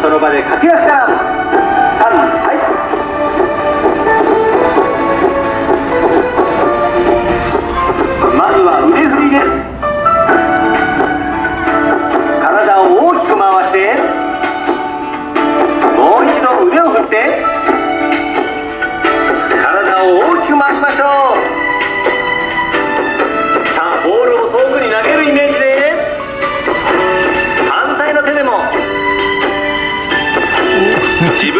その場で駆け足から3、はい。まずは腕振りです。体を大きく回してもう一度腕を振って体を大きく回しましょう。さあボールを遠くに投げるイメージで反対の手でも自分